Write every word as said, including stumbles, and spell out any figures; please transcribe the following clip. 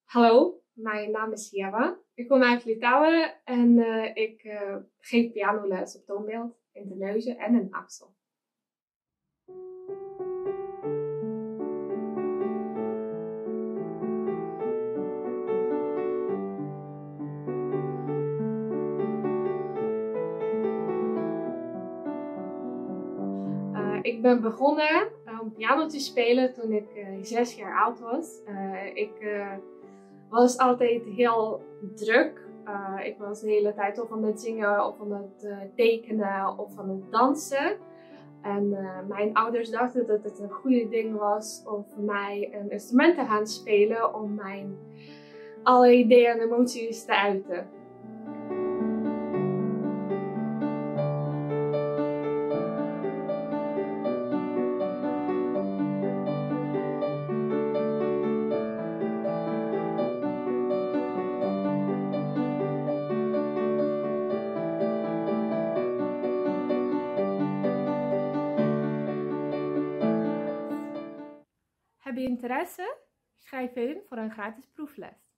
Hallo, mijn naam is Jeva. Ik kom uit Litouwen en uh, ik uh, geef pianoles op Toonbeeld in Terneuzen en in Axel. Uh, ik ben begonnen om piano te spelen toen ik uh, zes jaar oud was. Uh, ik uh, was altijd heel druk. Uh, ik was de hele tijd of aan het zingen of aan het uh, tekenen of aan het dansen. En uh, mijn ouders dachten dat het een goede ding was om voor mij een instrument te gaan spelen om mijn alle ideeën en emoties te uiten. Heb je interesse? Schrijf in voor een gratis proefles.